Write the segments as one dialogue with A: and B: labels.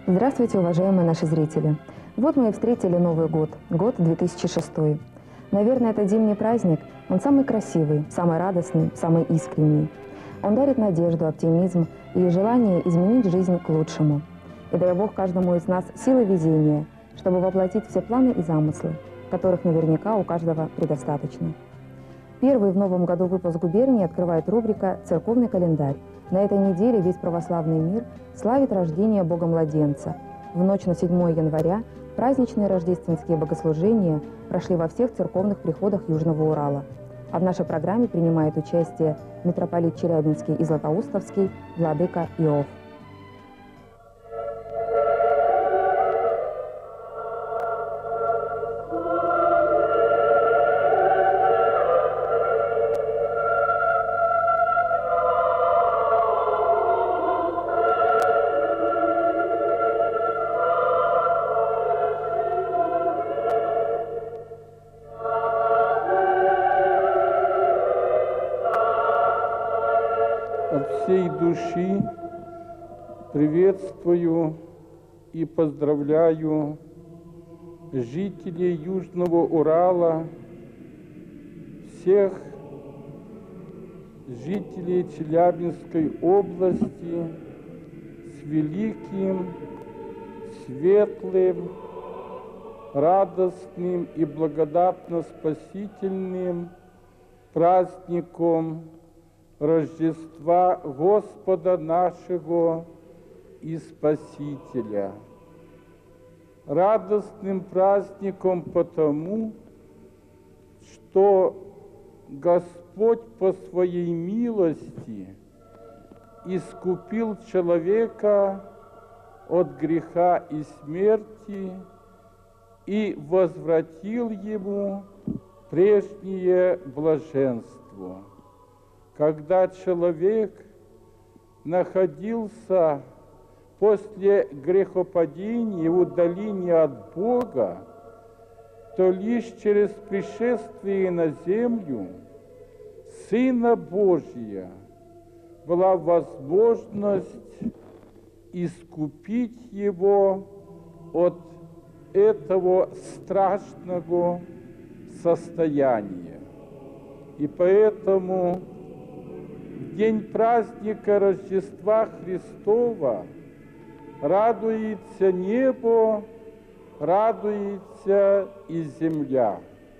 A: Здравствуйте, уважаемые наши зрители! Вот мы и встретили Новый год, год 2006. Наверное, этот зимний праздник, он самый красивый, самый радостный, самый искренний. Он дарит надежду, оптимизм и желание изменить жизнь к лучшему. И дай Бог каждому из нас силы везения, чтобы воплотить все планы и замыслы, которых наверняка у каждого предостаточно. Первый в новом году выпуск губернии открывает рубрика «Церковный календарь». На этой неделе весь православный мир славит рождение Бога-младенца. В ночь на 7 января праздничные рождественские богослужения прошли во всех церковных приходах Южного Урала. А в нашей программе принимает участие митрополит Челябинский и Златоустовский владыка Иов.
B: От всей души приветствую и поздравляю жителей Южного Урала, всех жителей Челябинской области с великим, светлым, радостным и благодатно-спасительным праздником Рождества Господа нашего и Спасителя. Радостным праздником потому, что Господь по своей милости искупил человека от греха и смерти и возвратил ему прежнее блаженство. Когда человек находился после грехопадения и удаления от Бога, то лишь через пришествие на землю Сына Божия была возможность искупить его от этого страшного состояния. И поэтому в день праздника Рождества Христова радуется небо, радуется и земля.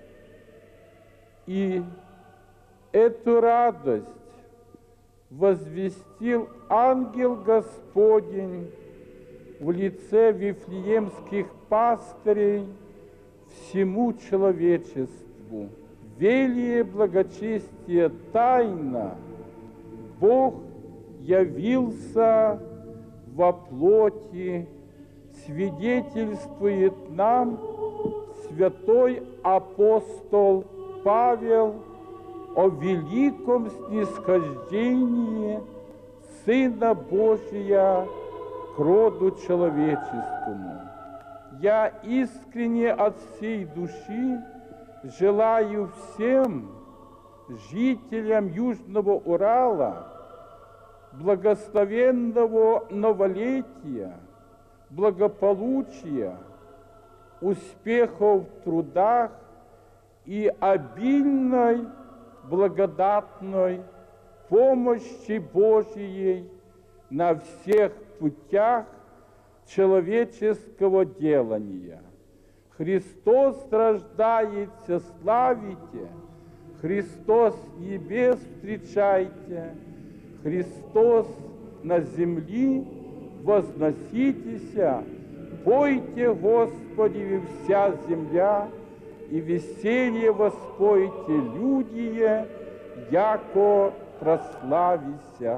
B: И эту радость возвестил ангел Господень в лице вифлеемских пастырей всему человечеству. Велие благочестие тайна, Бог явился во плоти, свидетельствует нам святой апостол Павел о великом снисхождении Сына Божия к роду человеческому. Я искренне от всей души желаю всем жителям Южного Урала благословенного новолетия, благополучия, успехов в трудах и обильной благодатной помощи Божией на всех путях человеческого делания. Христос рождается, славите! Христос с небес встречайте, Христос на земли возноситеся, пойте Господи вся земля, и веселье воспойте людие, яко прославися.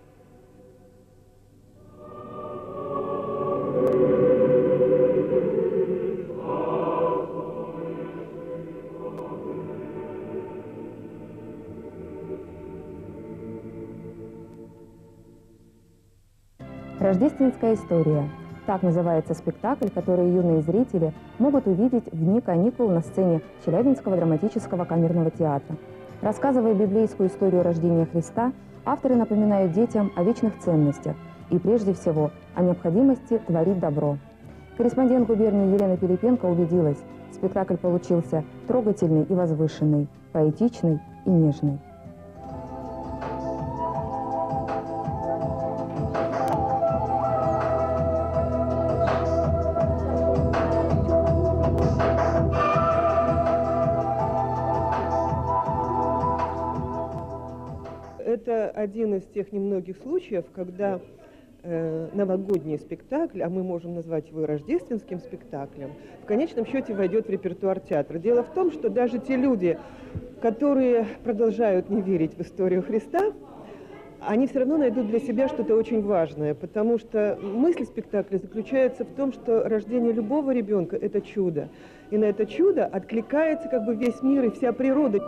A: Рождественская история. Так называется спектакль, который юные зрители могут увидеть в дни каникул на сцене Челябинского драматического камерного театра. Рассказывая библейскую историю рождения Христа, авторы напоминают детям о вечных ценностях и прежде всего о необходимости творить добро. Корреспондент губернии Елена Пилипенко убедилась, спектакль получился трогательный и возвышенный, поэтичный и нежный.
C: Это один из тех немногих случаев, когда новогодний спектакль, а мы можем назвать его рождественским спектаклем, в конечном счете войдет в репертуар театра. Дело в том, что даже те люди, которые продолжают не верить в историю Христа, они все равно найдут для себя что-то очень важное, потому что мысль спектакля заключается в том, что рождение любого ребенка – это чудо. И на это чудо откликается как бы весь мир и вся природа.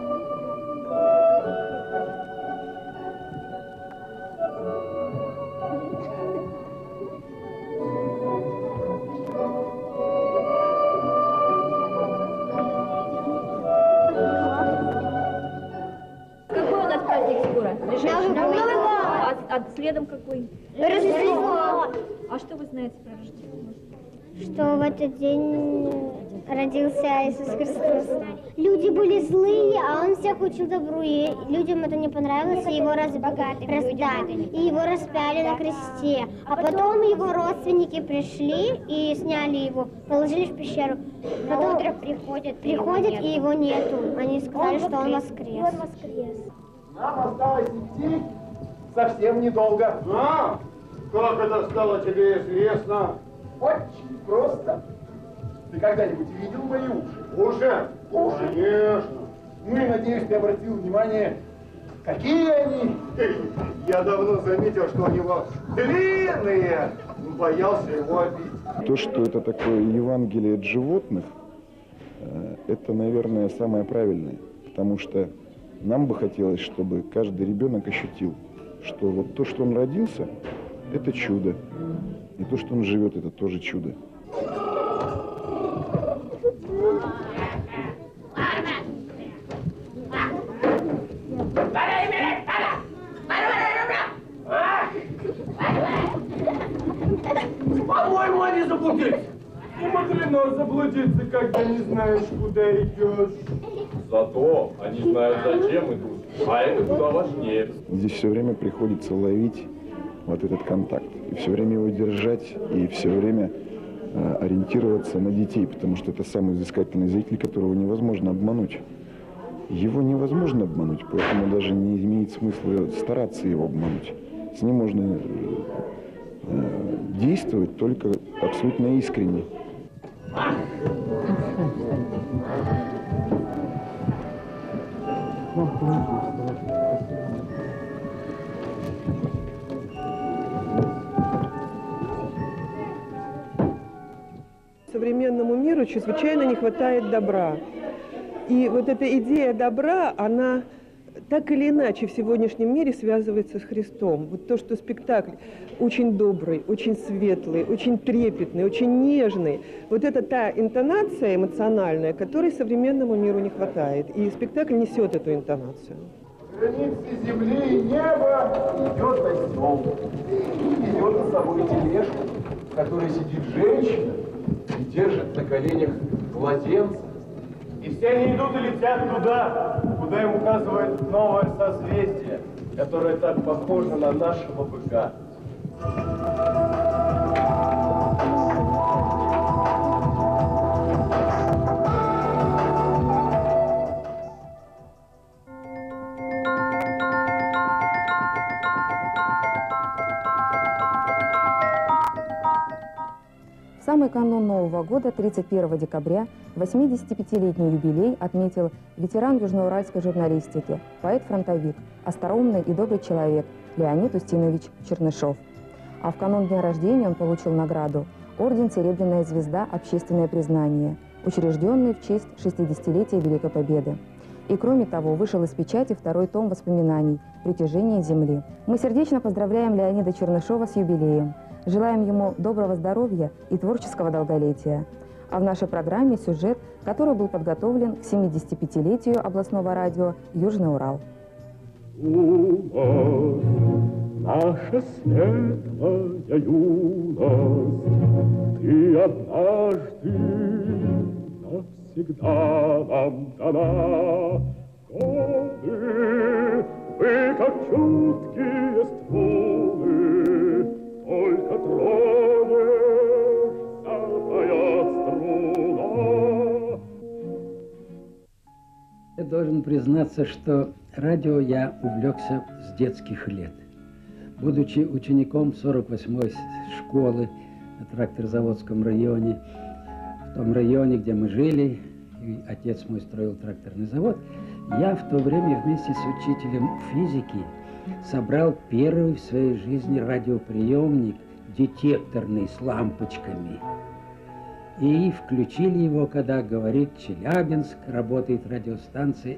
D: А следом какой?
E: Рождество.
D: А что вы знаете про Рождество?
E: Что в этот день родился Иисус Христос. Люди были злые, а он всех учил добру. И людям это не понравилось, и его и его распяли на кресте. А потом его родственники пришли и сняли его, положили в пещеру. Потом приходят, и его нету. Они сказали, что он воскрес.
F: Нам осталось идти совсем недолго.
G: А? Как это стало тебе известно?
F: Очень просто. Ты когда-нибудь видел мои уши?
G: Уже? Конечно.
F: Ну и, надеюсь, ты обратил внимание, какие они.
G: Я давно заметил, что у него длинные. Боялся его обидеть.
H: То, что это такое Евангелие от животных, это, наверное, самое правильное. Потому что нам бы хотелось, чтобы каждый ребенок ощутил, что вот то, что он родился, это чудо. И то, что он живет, это тоже чудо.
B: По-моему, они заблудились. Не мудрено заблудиться, когда не знаешь, куда идешь.
I: Зато они знают, зачем идут, а это куда важнее.
H: Здесь все время приходится ловить вот этот контакт. И все время его держать, и все время ориентироваться на детей, потому что это самый взыскательный зритель, которого невозможно обмануть. Его невозможно обмануть, поэтому даже не имеет смысла стараться его обмануть. С ним можно действовать только абсолютно искренне.
C: Современному миру чрезвычайно не хватает добра. И вот эта идея добра, она так или иначе в сегодняшнем мире связывается с Христом. Вот то, что спектакль очень добрый, очень светлый, очень трепетный, очень нежный. Вот это та интонация эмоциональная, которой современному миру не хватает. И спектакль несет эту интонацию.
F: Границы земли и неба идет костёл. И ведет за собой тележку, в которой сидит женщина и держит на коленях младенца.
G: И все они идут и летят туда, куда им указывает новое созвездие, которое так похоже на нашего быка.
A: В самый канун Нового года, 31 декабря, 85-летний юбилей отметил ветеран южноуральской журналистики, поэт-фронтовик, остроумный и добрый человек Леонид Устинович Чернышов. А в канун дня рождения он получил награду орден «Серебряная звезда. Общественное признание», учрежденный в честь 60-летия Великой Победы. И кроме того, вышел из печати второй том воспоминаний «Притяжение Земли». Мы сердечно поздравляем Леонида Чернышова с юбилеем. Желаем ему доброго здоровья и творческого долголетия. А в нашей программе сюжет, который был подготовлен к 75-летию областного радио «Южный Урал».
J: наша светлая юность, ты однажды навсегда нам дана. Годы, вы как чуткие струны, только тронешь, запоет струна.
K: Я должен признаться, что радио я увлекся с детских лет. Будучи учеником 48-й школы на тракторзаводском районе, в том районе, где мы жили, и отец мой строил тракторный завод, я в то время вместе с учителем физики собрал первый в своей жизни радиоприемник детекторный с лампочками. И включили его, когда говорит Челябинск, работает радиостанция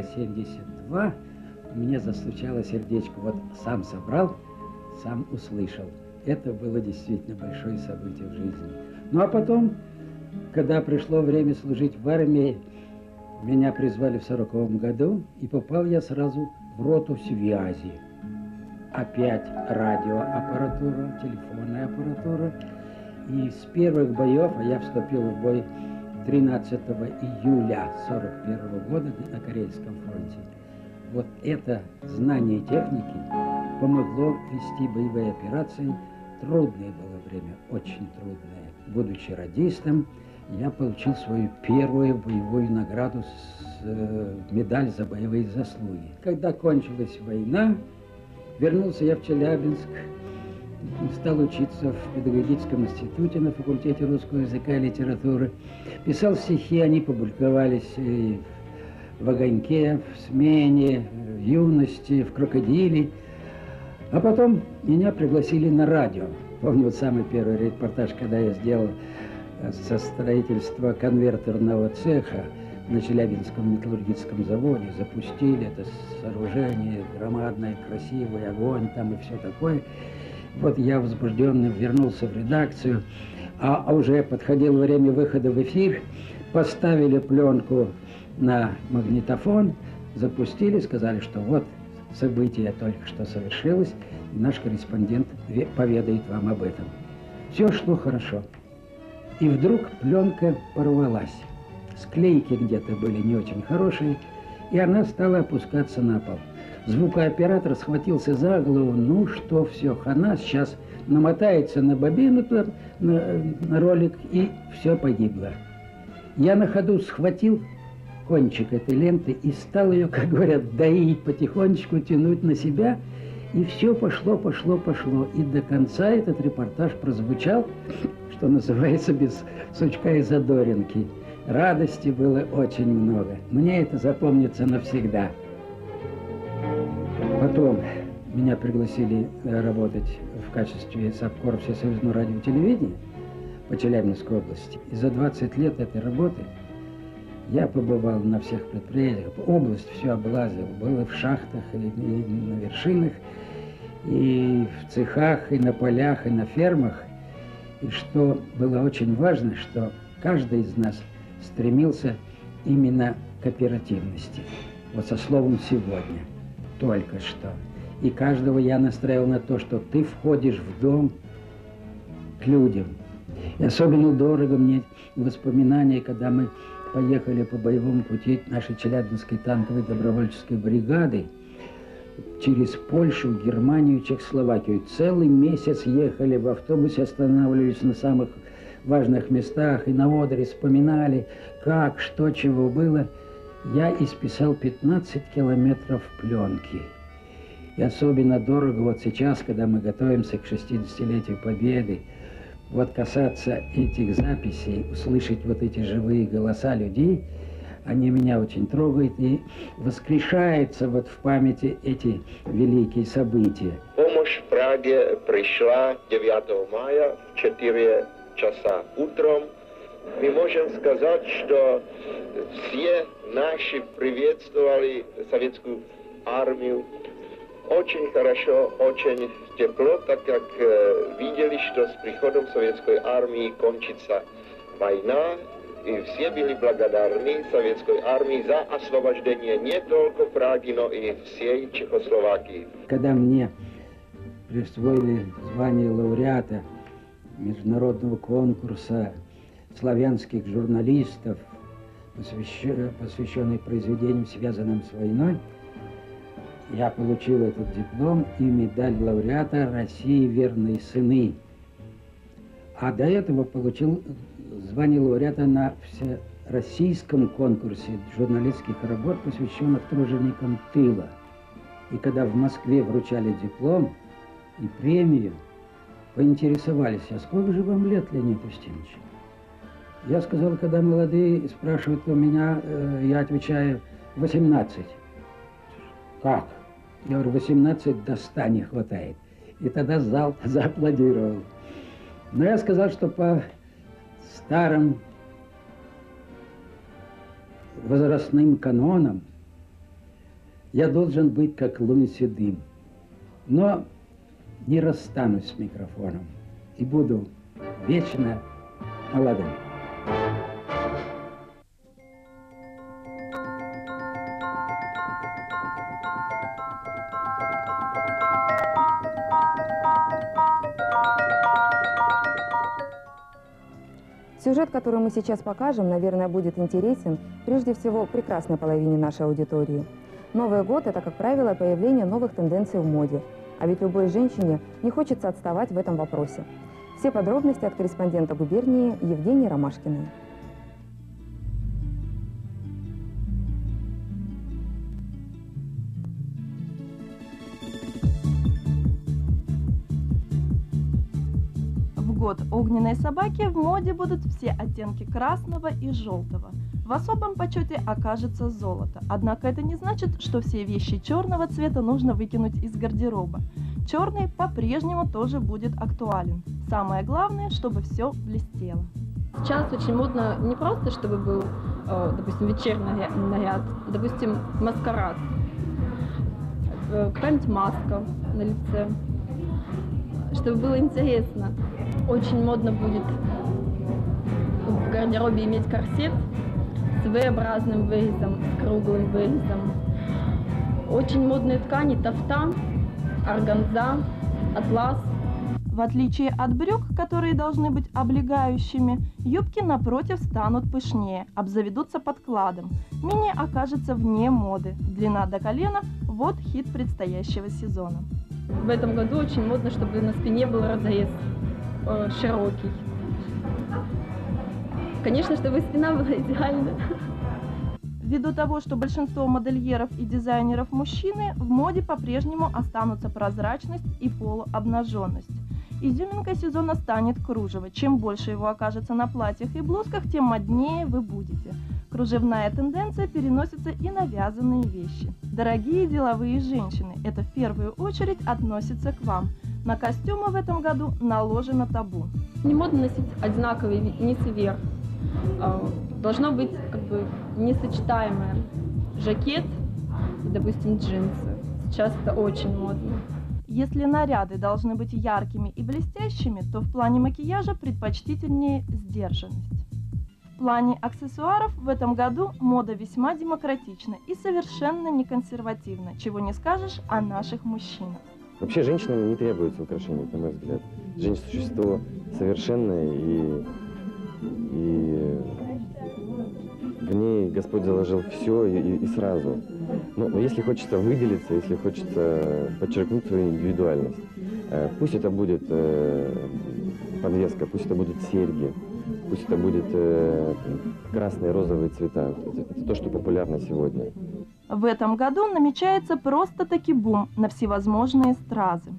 K: РВ-72. У меня застучало сердечко. Вот сам собрал, сам услышал. Это было действительно большое событие в жизни. Ну а потом, когда пришло время служить в армии, меня призвали в 40-м году, и попал я сразу в роту связи. Опять радиоаппаратура, телефонная аппаратура. И с первых боев, а я вступил в бой 13 июля 1941 года на Карельском фронте, вот это знание техники помогло вести боевые операции. Трудное было время, очень трудное. Будучи радистом, я получил свою первую боевую награду, медаль за боевые заслуги. Когда кончилась война, вернулся я в Челябинск, стал учиться в педагогическом институте на факультете русского языка и литературы. Писал стихи, они публиковались и в «Огоньке», в «Смене», в «Юности», в «Крокодиле». А потом меня пригласили на радио. Помню, вот самый первый репортаж, когда я сделал со строительства конвертерного цеха на Челябинском металлургическом заводе. Запустили это сооружение, громадное, красивый огонь там и все такое. Вот я возбужденно вернулся в редакцию, а уже подходило время выхода в эфир, поставили пленку на магнитофон, запустили, сказали, что вот событие только что совершилось, и наш корреспондент поведает вам об этом. Все шло хорошо. И вдруг пленка порвалась. Склейки где-то были не очень хорошие, и она стала опускаться на пол. Звукооператор схватился за голову, ну что, все, хана, сейчас намотается на бобину, на ролик, и все погибло. Я на ходу схватил кончик этой ленты и стал ее, как говорят, доить, потихонечку тянуть на себя, и все пошло. И до конца этот репортаж прозвучал, что называется, без сучка и задоринки. Радости было очень много. Мне это запомнится навсегда. Потом меня пригласили работать в качестве САПКОР Всесоюзного радио и телевидения по Челябинской области. И за 20 лет этой работы я побывал на всех предприятиях, область все облазил, было в шахтах и на вершинах, и в цехах, и на полях, и на фермах. И что было очень важно, что каждый из нас стремился именно к оперативности. Вот со словом «сегодня». Только что. И каждого я настраивал на то, что ты входишь в дом к людям. И особенно дорого мне воспоминания, когда мы поехали по боевому пути нашей Челябинской танковой добровольческой бригады через Польшу, Германию, Чехословакию. Целый месяц ехали в автобусе, останавливались на самых важных местах и на Одере вспоминали, как, что, чего было. Я исписал 15 километров пленки. И особенно дорого вот сейчас, когда мы готовимся к 60-летию Победы, вот касаться этих записей, услышать вот эти живые голоса людей, они меня очень трогают и воскрешаются вот в памяти эти великие события.
L: Помощь в Праге пришла 9 мая в 4 часа утром. Мы можем сказать, что все наши приветствовали советскую армию очень хорошо, очень тепло, так как видели, что с приходом советской армии кончится война, и все были благодарны советской армии за освобождение не только Праги, но и всей Чехословакии.
K: Когда мне присвоили звание лауреата международного конкурса славянских журналистов, посвященный произведениям, связанным с войной, я получил этот диплом и медаль лауреата России «Верные сыны». А до этого получил звание лауреата на всероссийском конкурсе журналистских работ, посвященных труженикам тыла. И когда в Москве вручали диплом и премию, поинтересовались: а сколько же вам лет, Леонид Устинович? Я сказал, когда молодые спрашивают у меня, я отвечаю: 18. Как? Я говорю: 18 до 100 не хватает. И тогда зал зааплодировал. Но я сказал, что по старым возрастным канонам я должен быть как Лунь Седым. Но не расстанусь с микрофоном и буду вечно молодым.
A: Сюжет, который мы сейчас покажем, наверное, будет интересен прежде всего прекрасной половине нашей аудитории. Новый год – это, как правило, появление новых тенденций в моде. А ведь любой женщине не хочется отставать в этом вопросе. Все подробности от корреспондента губернии Евгении Ромашкиной.
M: В год огненной собаки в моде будут все оттенки красного и желтого. В особом почете окажется золото. Однако это не значит, что все вещи черного цвета нужно выкинуть из гардероба. Черный по-прежнему тоже будет актуален. Самое главное, чтобы все блестело.
N: Сейчас очень модно не просто, чтобы был, допустим, вечерний наряд, допустим, маскарад, какая-нибудь маска на лице, чтобы было интересно. Очень модно будет в гардеробе иметь корсет с V-образным вырезом, с круглым вырезом. Очень модные ткани: тафта, органза, атлас.
M: В отличие от брюк, которые должны быть облегающими, юбки напротив станут пышнее, обзаведутся подкладом. Мини окажется вне моды. Длина до колена – вот хит предстоящего сезона.
N: В этом году очень модно, чтобы на спине был разрез широкий. Конечно, чтобы спина была идеальна.
M: Ввиду того, что большинство модельеров и дизайнеров мужчины, в моде по-прежнему останутся прозрачность и полуобнаженность. Изюминкой сезона станет кружево. Чем больше его окажется на платьях и блузках, тем моднее вы будете. Кружевная тенденция переносится и на вязаные вещи. Дорогие деловые женщины, это в первую очередь относится к вам. На костюмы в этом году наложено табу.
N: Не модно носить одинаковый низ и верх. Должно быть как бы несочетаемое. Жакет и, допустим, джинсы. Сейчас это очень модно.
M: Если наряды должны быть яркими и блестящими, то в плане макияжа предпочтительнее сдержанность. В плане аксессуаров в этом году мода весьма демократична и совершенно не консервативна, чего не скажешь о наших мужчинах.
O: Вообще женщинам не требуется украшений, на мой взгляд. Женщина – существо совершенное, и в ней Господь заложил все и сразу. Но если хочется выделиться, если хочется подчеркнуть свою индивидуальность, пусть это будет подвеска, пусть это будут серьги, пусть это будет красные, розовые цвета. Это то, что популярно сегодня.
M: В этом году намечается просто-таки бум на всевозможные стразы.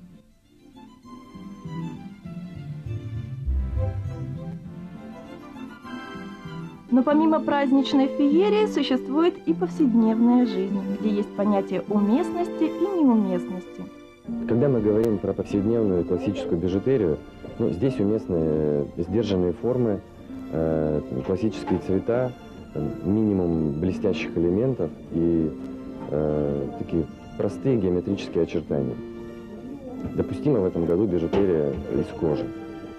M: Но помимо праздничной феерии существует и повседневная жизнь, где есть понятие уместности и неуместности.
O: Когда мы говорим про повседневную классическую бижутерию, здесь уместны сдержанные формы, классические цвета, минимум блестящих элементов и такие простые геометрические очертания. Допустима в этом году бижутерия из кожи.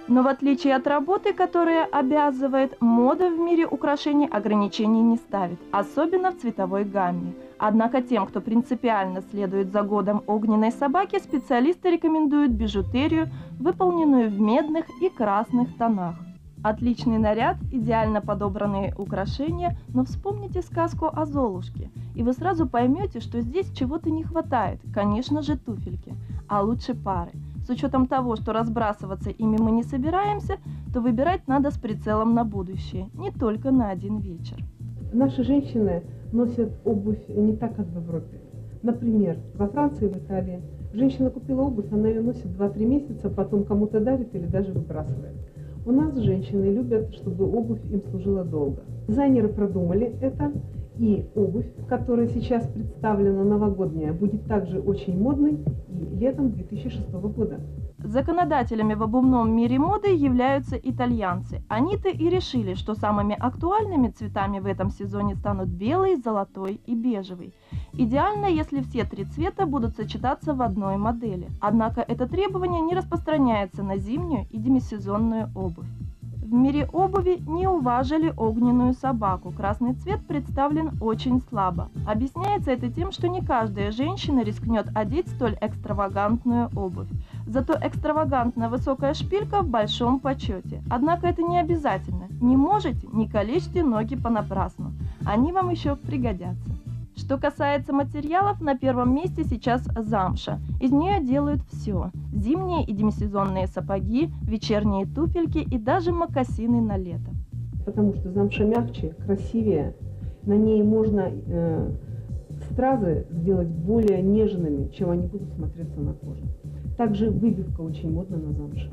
M: Но в отличие от работы, которая обязывает, мода в мире украшений ограничений не ставит, особенно в цветовой гамме. Однако тем, кто принципиально следует за годом огненной собаки, специалисты рекомендуют бижутерию, выполненную в медных и красных тонах. Отличный наряд, идеально подобранные украшения, но вспомните сказку о Золушке, и вы сразу поймете, что здесь чего-то не хватает, конечно же туфельки, а лучше пары. С учетом того, что разбрасываться ими мы не собираемся, то выбирать надо с прицелом на будущее, не только на один вечер.
C: Наши женщины носят обувь не так, как в Европе. Например, во Франции и в Италии женщина купила обувь, она ее носит 2-3 месяца, потом кому-то дарит или даже выбрасывает. У нас женщины любят, чтобы обувь им служила долго. Дизайнеры продумали это, и обувь, которая сейчас представлена новогодняя, будет также очень модной и летом 2006 года.
M: Законодателями в обувном мире моды являются итальянцы. Они-то и решили, что самыми актуальными цветами в этом сезоне станут белый, золотой и бежевый. Идеально, если все три цвета будут сочетаться в одной модели. Однако это требование не распространяется на зимнюю и демисезонную обувь. В мире обуви не уважили огненную собаку. Красный цвет представлен очень слабо. Объясняется это тем, что не каждая женщина рискнет одеть столь экстравагантную обувь. Зато экстравагантная высокая шпилька в большом почете. Однако это не обязательно. Не можете, не калечьте ноги понапрасну. Они вам еще пригодятся. Что касается материалов, на первом месте сейчас замша. Из нее делают все. Зимние и демисезонные сапоги, вечерние туфельки и даже мокасины на лето.
C: Потому что замша мягче, красивее. На ней можно стразы сделать более нежными, чем они будут смотреться на коже. Также выбивка очень модна на замше.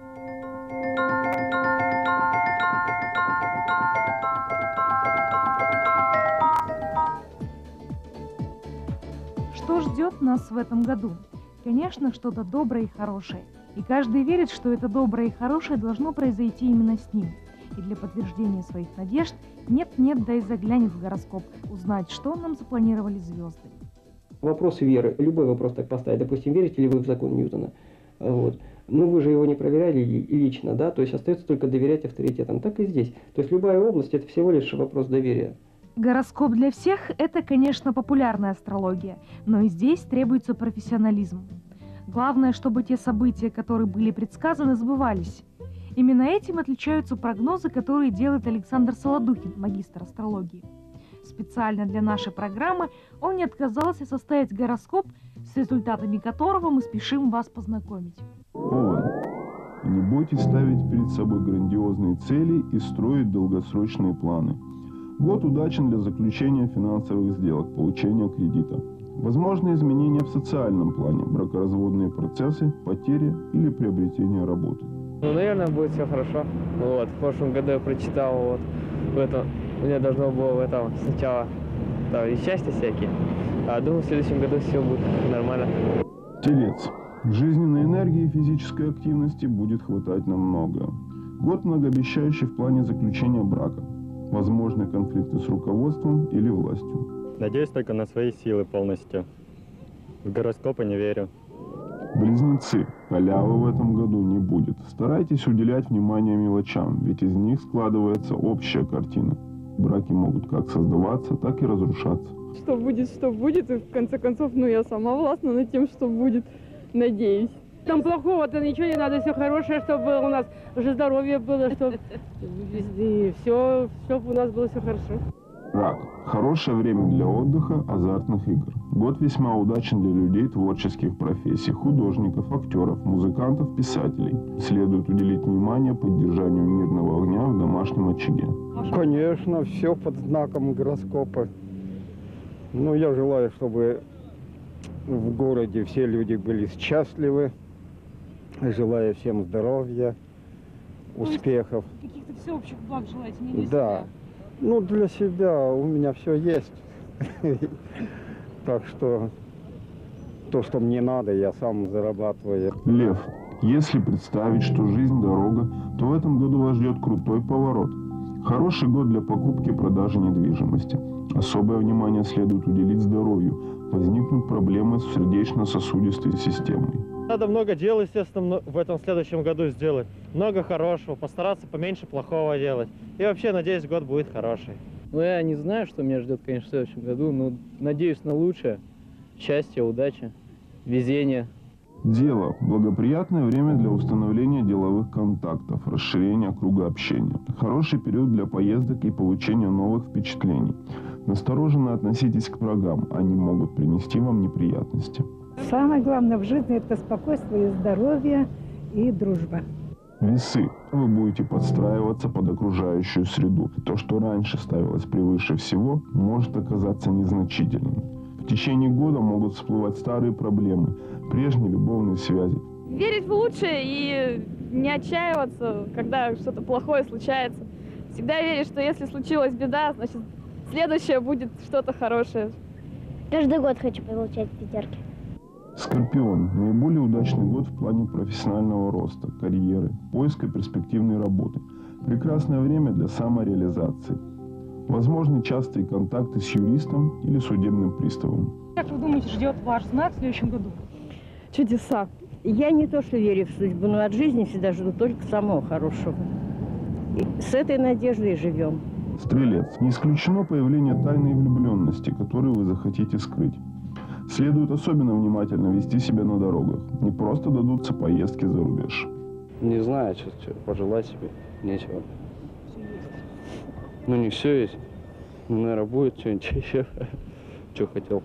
P: Что ждет нас в этом году? Конечно, что-то доброе и хорошее. И каждый верит, что это доброе и хорошее должно произойти именно с ним. И для подтверждения своих надежд нет-нет, да и заглянет в гороскоп, узнать, что нам запланировали звезды.
Q: Вопрос веры. Любой вопрос так поставить. Допустим, верите ли вы в закон Ньютона? Вот. Но вы же его не проверяли лично, да? То есть остается только доверять авторитетам. Так и здесь. То есть любая область – это всего лишь вопрос доверия.
P: Гороскоп для всех – это, конечно, популярная астрология, но и здесь требуется профессионализм. Главное, чтобы те события, которые были предсказаны, сбывались. Именно этим отличаются прогнозы, которые делает Александр Солодухин, магистр астрологии. Специально для нашей программы он не отказался составить гороскоп, с результатами которого мы спешим вас познакомить.
H: Овен. Не бойтесь ставить перед собой грандиозные цели и строить долгосрочные планы. Год удачен для заключения финансовых сделок, получения кредита. Возможны изменения в социальном плане, бракоразводные процессы, потери или приобретение работы.
R: Ну, наверное, будет все хорошо. Вот. В прошлом году я прочитал вот в этом, у меня должно было в этом сначала там, и счастья всякие, а думаю, в следующем году все будет нормально.
H: Телец. Жизненной энергии и физической активности будет хватать на многое. Год многообещающий в плане заключения брака. Возможны конфликты с руководством или властью.
S: Надеюсь только на свои силы полностью. В гороскопы не верю.
H: Близнецы. Халявы в этом году не будет. Старайтесь уделять внимание мелочам, ведь из них складывается общая картина. Браки могут как создаваться, так и разрушаться.
T: Что будет, и в конце концов, я сама властна над тем, что будет, надеюсь. Там плохого-то ничего не надо, все хорошее, чтобы у нас уже здоровье было, чтобы все у нас было все хорошо.
H: Рак. Хорошее время для отдыха, азартных игр. Год весьма удачен для людей творческих профессий, художников, актеров, музыкантов, писателей. Следует уделить внимание поддержанию мирного огня в домашнем очаге.
U: Конечно, все под знаком гороскопа. Я желаю, чтобы в городе все люди были счастливы. Желаю всем здоровья, успехов.
P: Каких-то всеобщих благ желаете, не для
U: себя? Да. Для себя у меня все есть. Так что то, что мне надо, я сам зарабатываю.
H: Лев. Если представить, что жизнь дорога, то в этом году вас ждет крутой поворот. Хороший год для покупки и продажи недвижимости. Особое внимание следует уделить здоровью. Возникнут проблемы с сердечно-сосудистой системой.
D: Надо много дел, естественно, в этом следующем году сделать. Много хорошего, постараться поменьше плохого делать. И вообще, надеюсь, год будет хороший.
V: Ну, я не знаю, что меня ждет, конечно, в следующем году, но надеюсь на лучшее. Счастья, удачи, везения.
W: Дело – благоприятное время для установления деловых контактов, расширения круга общения. Хороший период для поездок и получения новых впечатлений. Настороженно относитесь к врагам, они могут принести вам неприятности.
X: Самое главное в жизни – это спокойствие, здоровье и дружба.
W: Весы. Вы будете подстраиваться под окружающую среду. То, что раньше ставилось превыше всего, может оказаться незначительным. В течение года могут всплывать старые проблемы, прежние любовные связи.
Y: Верить в лучшее и не отчаиваться, когда что-то плохое случается. Всегда верить, что если случилась беда, значит, следующее будет что-то хорошее.
E: Каждый год хочу получать пятерки.
W: Скорпион. Наиболее удачный год в плане профессионального роста, карьеры, поиска перспективной работы. Прекрасное время для самореализации. Возможны частые контакты с юристом или судебным приставом.
P: Как вы думаете, ждет ваш знак в следующем году?
Z: Чудеса. Я не то что верю в судьбу, но от жизни всегда жду только самого хорошего. И с этой надеждой живем.
W: Стрелец. Не исключено появление тайной влюбленности, которую вы захотите скрыть. Следует особенно внимательно вести себя на дорогах. Не просто дадутся поездки за рубеж.
R: Не знаю, что пожелать себе, нечего. Ну, не все есть. Наверное, будет что-нибудь еще, что хотел.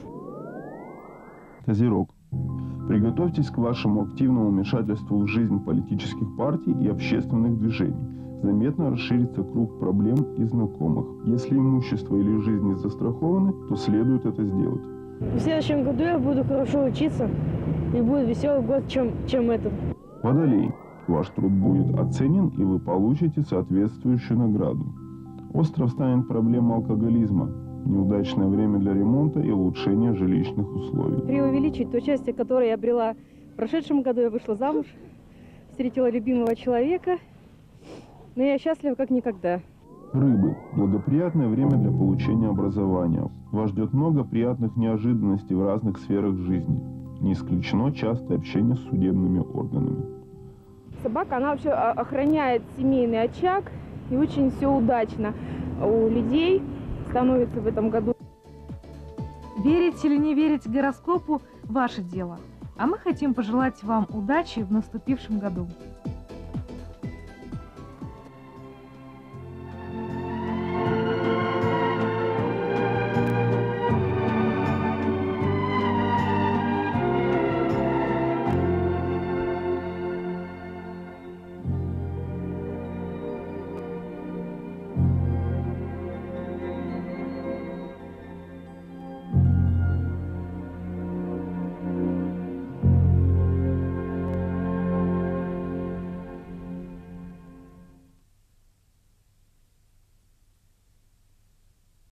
W: Козерог. Приготовьтесь к вашему активному вмешательству в жизнь политических партий и общественных движений. Заметно расширится круг проблем и знакомых. Если имущество или жизнь не застрахованы, то следует это сделать.
T: В следующем году я буду хорошо учиться и будет веселый год, чем этот.
W: Водолей. Ваш труд будет оценен, и вы получите соответствующую награду. Остро встанет проблема алкоголизма. Неудачное время для ремонта и улучшения жилищных условий.
T: Преувеличить то счастье, которое я обрела в прошедшем году. Я вышла замуж, встретила любимого человека, но я счастлива как никогда.
W: Рыбы. Благоприятное время для получения образования. Вас ждет много приятных неожиданностей в разных сферах жизни. Не исключено частое общение с судебными органами.
T: Собака, она вообще охраняет семейный очаг, и очень все удачно у людей становится в этом году.
P: Верить или не верить гороскопу – ваше дело. А мы хотим пожелать вам удачи в наступившем году.